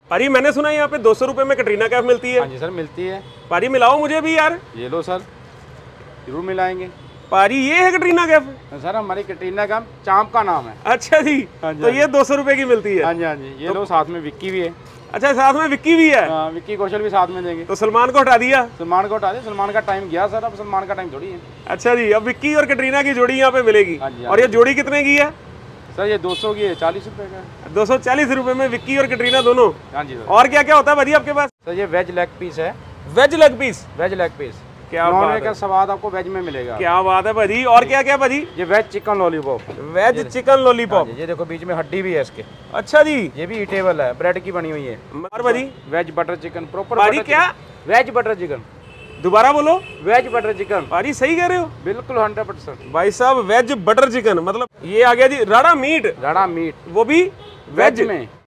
पारी मैंने सुना है यहाँ पे 200 रुपए में कटरीना कैफ मिलती है। हाँ जी सर मिलती है। पारी मिलाओ मुझे भी यार। ये लो सर, जरूर मिलाएंगे। पारी ये है कटरीना कैफ? सर हमारी कटरीना का चांप का नाम है। अच्छा जी, तो ये 200 रुपए की मिलती है। हाँ जी हाँ जी। ये लो साथ में विक्की भी है। अच्छा साथ में विक्की भी है। हाँ, विक्की कौशल भी साथ में देंगे। तो सलमान को हटा दिया? सलमान को हटा दे, सलमान का टाइम गया सर, अब सलमान का टाइम थोड़ी है। अच्छा जी, अब विक्की और कटरीना की जोड़ी यहाँ पे मिलेगी। हाँ जी, और ये जोड़ी कितने की है? सर ये 200 की है, 40 रुपए का है। 240 रुपए में विक्की और कटरीना दोनों। हाँ जी सर। और क्या क्या होता है भाजी आपके पास? सर ये वेज लेग पीस है। Veg leg piece? Veg leg piece. क्या नॉन बात वेज का स्वाद आपको वेज में मिलेगा। क्या बात है भाजी। और क्या क्या भाजी? ये veg chicken lollipop. Veg chicken lollipop. ये देखो बीच में हड्डी भी है इसके। अच्छा जी, ये भी ईटेबल है, ब्रेड की बनी हुई है। और भाजी? Veg butter chicken proper. भाजी क्या? Veg butter chicken. दोबारा बोलो। Veg butter chicken. भाजी सही कह रहे हो? बिल्कुल 100%। भाई साहब वेज बटर चिकन मतलब ये आ गया जी राड़ा मीट। राड़ा मीट वो भी वेज में।